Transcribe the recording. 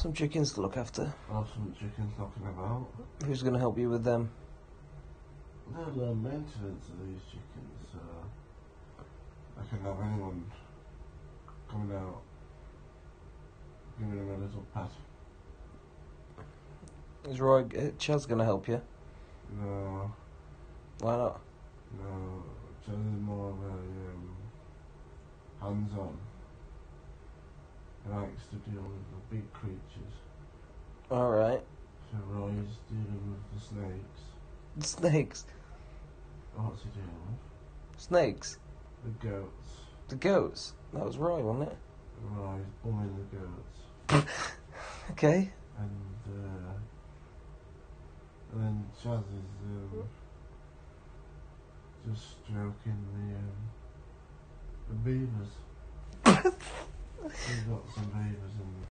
some chickens to look after. I have some chickens knocking about. Who's going to help you with them? They'll learn maintenance of these chickens, so I can have anyone coming out giving them a little pat. Is Roy, Chaz going to help you? No, Why not? no, Chaz is more of a hands-on. He likes to deal with the big creatures. Alright. So Roy's dealing with the snakes. Snakes. What's he dealing with? Snakes. The goats. The goats. That was Roy, wasn't it? Roy's bumming the goats. Okay. And then Chaz is just stroking the beavers. We've got some beavers in the